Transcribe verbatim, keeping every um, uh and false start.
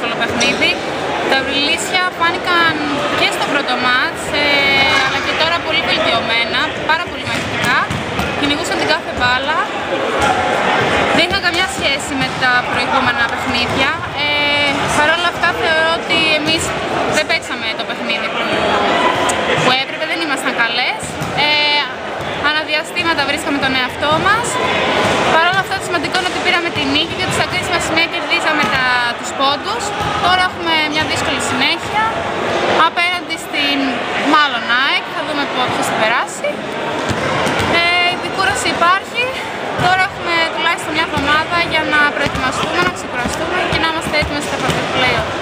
δύσκολο παιχνίδι. Τα Βρυλίσια φάνηκαν και στο πρώτο μάτς, ε, αλλά και τώρα πολύ βελτιωμένα, πάρα πολύ μαχητικά. Κυνηγούσαν την κάθε μπάλα. Δεν είχαν καμιά σχέση με τα προηγούμενα παιχνίδια. Ε, Παρ' όλα αυτά θεωρώ ότι εμείς δεν παίξαμε το παιχνίδι που, που έπρεπε, δεν ήμασταν καλές. Ε, Αναδιαστήματα βρίσκαμε τον εαυτό μας. Παρ' όλα αυτά το σημαντικό είναι ότι πήραμε την νίκη και ότι στα κρίσιμα σημεία κερδίσαμε τα, τους πόντους. Τώρα έχουμε μια δύσκολη συνέχεια απέναντι στην μάλλον ΑΕΚ, θα δούμε ποιος θα περάσει. Ε, η κούραση υπάρχει. Τώρα έχουμε τουλάχιστον μια εβδομάδα για να προετοιμαστούμε, να ξεκουραστούμε και να είμαστε έτοιμοι στα play-off.